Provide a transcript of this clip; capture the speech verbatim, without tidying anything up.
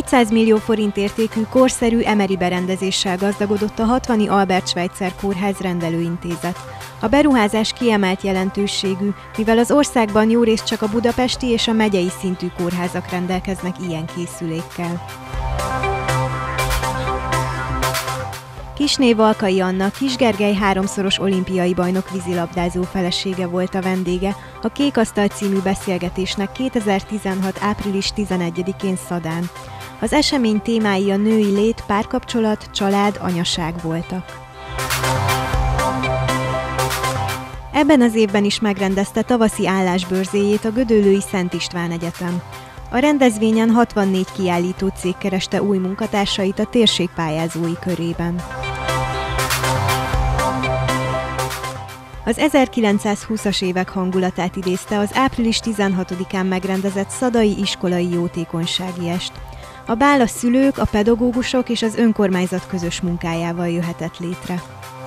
ötszáz millió forint értékű korszerű emeri berendezéssel gazdagodott a hatvani Albert Schweitzer Kórház rendelőintézet. A beruházás kiemelt jelentőségű, mivel az országban jórészt csak a budapesti és a megyei szintű kórházak rendelkeznek ilyen készülékkel. Kissné Valkai Anna, Kiss Gergely háromszoros olimpiai bajnok vízilabdázó felesége volt a vendége a Kék Asztal című beszélgetésnek kétezer-tizenhat április tizenegyedikén Szadán. Az esemény témái a női lét, párkapcsolat, család, anyaság voltak. Ebben az évben is megrendezte tavaszi állásbörzéjét a gödöllői Szent István Egyetem. A rendezvényen hatvannégy kiállító cég kereste új munkatársait a térség pályázói körében. Az ezerkilencszázhúszas évek hangulatát idézte az április tizenhatodikán megrendezett szadai iskolai jótékonysági est. A bál a szülők, a pedagógusok és az önkormányzat közös munkájával jöhetett létre.